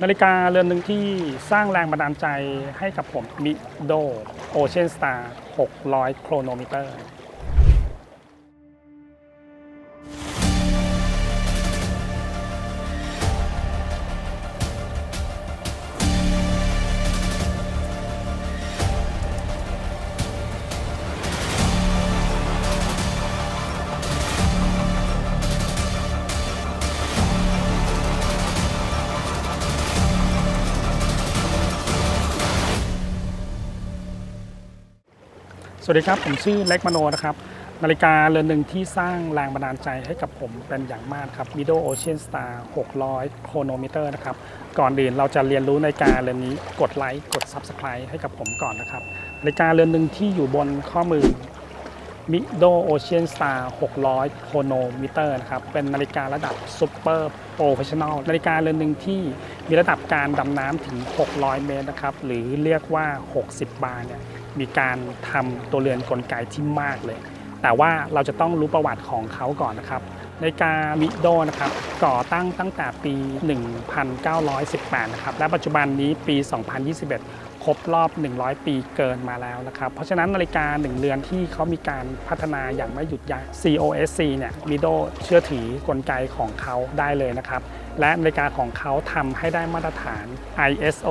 นาฬิกาเรือนหนึ่งที่สร้างแรงบันดาลใจให้กับผมมิโดโอเชียนสตาร์600โครโนมิเตอร์สวัสดีครับผมชื่อเล็กมโนนะครับนาฬิกาเรือนหนึ่งที่สร้างแรงบันดาลใจให้กับผมเป็นอย่างมากครับ Mido Ocean Star 600 Chronometer นะครับก่อนอื่นเราจะเรียนรู้นาฬิกาเรือนนี้กดไลค์กด Subscribe ให้กับผมก่อนนะครับนาฬิกาเรือนหนึ่งที่อยู่บนข้อมือ Mido Ocean Star 600 Chronometer นะครับเป็นนาฬิการะดับ Super Professional นาฬิกาเรือนหนึ่งที่มีระดับการดำน้ำถึง600 เมตรนะครับหรือเรียกว่า60 บาร์เนี่ยมีการทำตัวเรือนกลไกที่มากเลยแต่ว่าเราจะต้องรู้ประวัติของเขาก่อนนะครับนาฬิกามิโดนะครับก่อตั้งแต่ปี 1918 นะครับและปัจจุบันนี้ปี 2021 ครบรอบ 100 ปีเกินมาแล้วนะครับเพราะฉะนั้นนาฬิกา1เรือนที่เขามีการพัฒนาอย่างไม่หยุดยั้ง COSC เนี่ยมิโดเชื่อถือกลไกของเขาได้เลยนะครับและนาฬิกาของเขาทำให้ได้มาตรฐาน ISO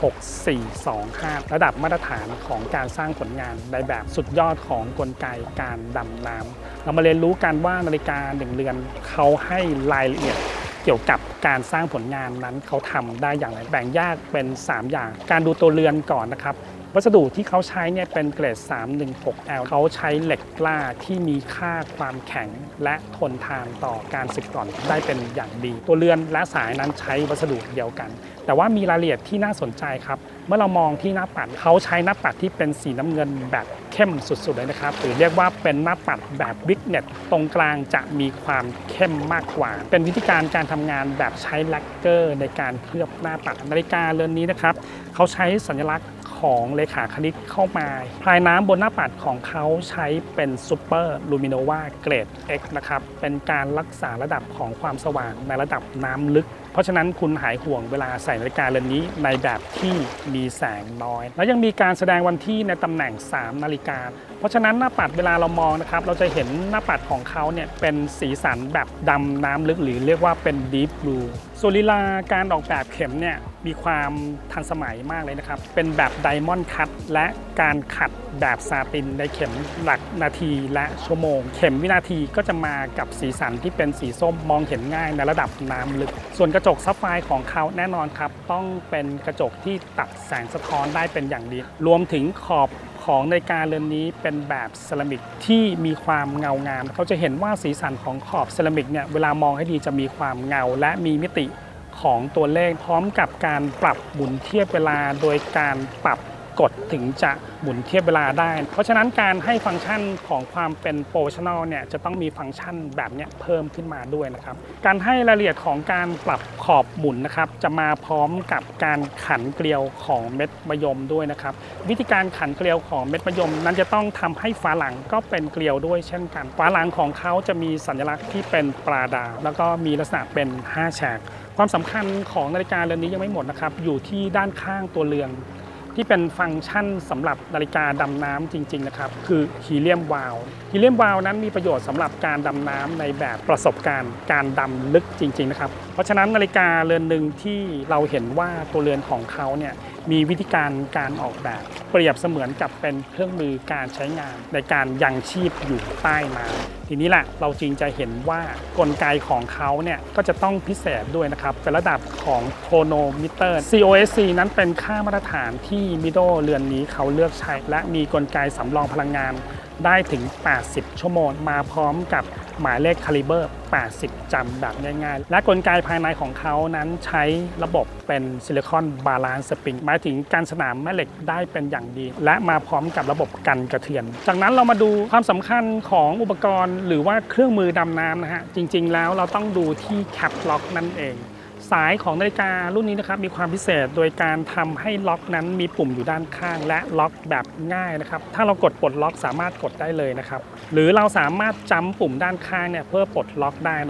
6425 ระดับมาตรฐานของการสร้างผลงานในแบบสุดยอดของกลไกการดำน้ำเรามาเรียนรู้กันว่านาฬิกา1เรือนเขาให้รายละเอียดเกี่ยวกับการสร้างผลงานนั้นเขาทำได้อย่างไรแบ่งแยกเป็น3อย่างการดูตัวเรือนก่อนนะครับวัสดุที่เขาใช้เนี่ยเป็นเกรด 316L เขาใช้เหล็กกล้าที่มีค่าความแข็งและทนทานต่อการสึกกร่อนได้เป็นอย่างดีตัวเรือนและสายนั้นใช้วัสดุเดียวกันแต่ว่ามีรายละเอียดที่น่าสนใจครับเมื่อเรามองที่หน้าปัดเขาใช้หน้าปัดที่เป็นสีน้ำเงินแบบเข้มสุดๆเลยนะครับหรือเรียกว่าเป็นหน้าปัดแบบบิ๊กเน็ตตรงกลางจะมีความเข้มมากกว่าเป็นวิธีการทำงานแบบใช้แลกเกอร์ในการเคลือบหน้าปัดนาฬิกาเรือนนี้นะครับเขาใช้สัญลักษณ์ของเลขาคณิตเข้ามาพลายน้ำบนหน้าปัดของเขาใช้เป็นซูเปอร์ลูมิโนวาเกรด X นะครับเป็นการรักษาระดับของความสว่างในระดับน้ำลึกเพราะฉะนั้นคุณหายห่วงเวลาใส่นาฬิกาเรือนนี้ในแบบที่มีแสงน้อยแล้วยังมีการแสดงวันที่ในตำแหน่ง3นาฬิกาเพราะฉะนั้นหน้าปัดเวลาเรามองนะครับเราจะเห็นหน้าปัดของเขาเนี่ยเป็นสีสันแบบดำน้ำลึกหรือเรียกว่าเป็น Deep Blue ส่วนลีลาการออกแบบเข็มเนี่ยมีความทันสมัยมากเลยนะครับเป็นแบบไดมอนด์คัตและการขัดแบบซาตินในเข็มหลักนาทีและชั่วโมงเข็มวินาทีก็จะมากับสีสันที่เป็นสีส้มมองเห็นง่ายในระดับน้ำลึกส่วนกระจกซับไฟร์ของเขาแน่นอนครับต้องเป็นกระจกที่ตัดแสงสะท้อนได้เป็นอย่างดีรวมถึงขอบของนาฬิกาเรือนนี้เป็นแบบเซรามิกที่มีความเงางามเขาจะเห็นว่าสีสันของขอบเซรามิกเนี่ยเวลามองให้ดีจะมีความเงาและมีมิติของตัวเลขพร้อมกับการปรับหมุนเทียบเวลาโดยการปรับกดถึงจะหมุนเทียบเวลาได้เพราะฉะนั้นการให้ฟังก์ชันของความเป็นโปรเฟชชั่นอลเนี่ยจะต้องมีฟังก์ชันแบบนี้เพิ่มขึ้นมาด้วยนะครับการให้รายละเอียดของการปรับขอบหมุนนะครับจะมาพร้อมกับการขันเกลียวของเม็ดมะยมด้วยนะครับวิธีการขันเกลียวของเม็ดมะยมนั้นจะต้องทำให้ฝาหลังก็เป็นเกลียวด้วยเช่นกันฝาหลังของเขาจะมีสัญลักษณ์ที่เป็นปลาดาวแล้วก็มีลักษณะเป็น5แฉกความสำคัญของนาฬิกาเรือนนี้ยังไม่หมดนะครับอยู่ที่ด้านข้างตัวเรือนที่เป็นฟังก์ชันสำหรับนาฬิกาดำน้ำจริงๆนะครับคือฮีเลียมวาลว์ฮีเลียมวาลว์นั้นมีประโยชน์สำหรับการดำน้ำในแบบประสบการณ์การดำลึกจริงๆนะครับเพราะฉะนั้นนาฬิกาเรือนหนึ่งที่เราเห็นว่าตัวเรือนของเขาเนี่ยมีวิธีการออกแบบเปรียบเสมือนกับเป็นเครื่องมือการใช้งานในการยังชีพอยู่ใต้น้ำทีนี้แหละเราจึงจะเห็นว่ากลไกของเขาเนี่ยก็จะต้องพิเศษด้วยนะครับเป็นระดับของโครโนมิเตอร์ COSC นั้นเป็นค่ามาตรฐานที่มิโดเรือนนี้เขาเลือกใช้และมีกลไกสำรองพลังงานได้ถึง80ชั่วโมงมาพร้อมกับหมายเลขคาลิเบอร์80จำแบบง่ายๆและกลไกภายในของเขานั้นใช้ระบบเป็นซิลิคอนบาลานซ์สปริงหมายถึงการสนามแม่เหล็กได้เป็นอย่างดีและมาพร้อมกับระบบกันกระเทือนจากนั้นเรามาดูความสำคัญของอุปกรณ์หรือว่าเครื่องมือดำน้ำนะฮะจริงๆแล้วเราต้องดูที่แคปล็อกนั่นเองสายของนาฬิการุ่นนี้นะครับมีความพิเศษโดยการทำให้ล็อกนั้นมีปุ่มอยู่ด้านข้างและล็อกแบบง่ายนะครับถ้าเรากดปลดล็อกสามารถกดได้เลยนะครับหรือเราสามารถจัมปุ่มด้านข้างเนี่ยเพื่อปลดล็อกได้นะครับ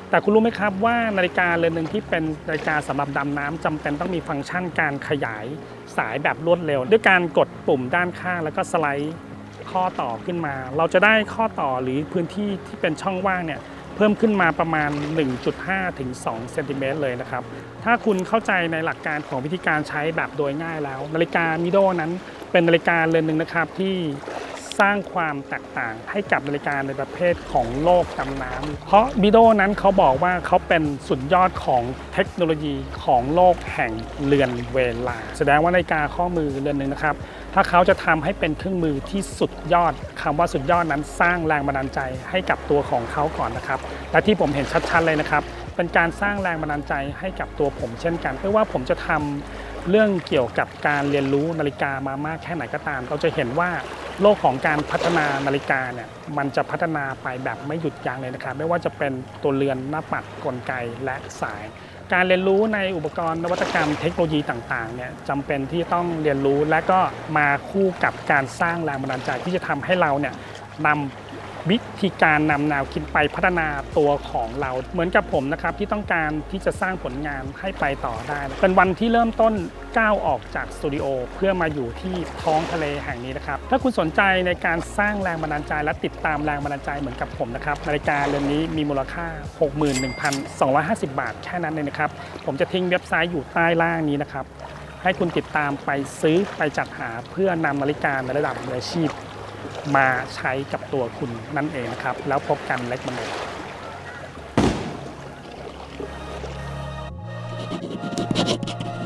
แต่คุณรู้ไหมครับว่านาฬิกาเรือนหนึ่งที่เป็นนาฬิกาสำหรับดำน้ำจำเป็นต้องมีฟังก์ชันการขยายสายแบบรวดเร็วด้วยการกดปุ่มด้านข้างแล้วก็สไลด์ข้อต่อขึ้นมาเราจะได้ข้อต่อหรือพื้นที่ที่เป็นช่องว่างเนี่ยเพิ่มขึ้นมาประมาณ 1.5 ถึง 2 เซนติเมตรเลยนะครับถ้าคุณเข้าใจในหลักการของวิธีการใช้แบบโดยง่ายแล้วนาฬิกามิโดนั้นเป็นนาฬิกาเรือนหนึ่งนะครับที่สร้างความแตกต่างให้กับนาฬิกาในประเภทของโลกดำน้ำเพราะมิโดนั้นเขาบอกว่าเขาเป็นสุดยอดของเทคโนโลยีของโลกแห่งเรือนเวลาแสดงว่านาฬิกาข้อมือเรือนหนึ่งนะครับถ้าเขาจะทำให้เป็นเครื่องมือที่สุดยอดคำว่าสุดยอดนั้นสร้างแรงบันดาลใจให้กับตัวของเขาก่อนนะครับและที่ผมเห็นชัดๆเลยนะครับเป็นการสร้างแรงบันดาลใจให้กับตัวผมเช่นกันไม่ว่าผมจะทำเรื่องเกี่ยวกับการเรียนรู้นาฬิกามามากแค่ไหนก็ตามเราจะเห็นว่าโลกของการพัฒนานาฬิกาเนี่ยมันจะพัฒนาไปแบบไม่หยุดยั้งเลยนะครับไม่ว่าจะเป็นตัวเรือนหน้าปัดกลไกและสายการเรียนรู้ในอุปกรณ์นวัตกรรมเทคโนโลยีต่างๆเนี่ยจำเป็นที่ต้องเรียนรู้และก็มาคู่กับการสร้างแรงบันดาลใจที่จะทำให้เราเนี่ยนำวิธีการนำแนวคิดไปพัฒนาตัวของเราเหมือนกับผมนะครับที่ต้องการที่จะสร้างผลงานให้ไปต่อได้เป็นวันที่เริ่มต้นก้าวออกจากสตูดิโอเพื่อมาอยู่ที่ท้องทะเลแห่งนี้นะครับถ้าคุณสนใจในการสร้างแรงบันดาลใจและติดตามแรงบันดาลใจเหมือนกับผมนะครับนาฬิกาเรือนนี้มีมูลค่า 61,250 บาทแค่นั้นเลยนะครับผมจะทิ้งเว็บไซต์อยู่ใต้ล่างนี้นะครับให้คุณติดตามไปซื้อไปจัดหาเพื่อนำนาฬิกาในระดับมืออาชีพมาใช้กับตัวคุณนั่นเองนะครับแล้วพบกันเล็กมันเลย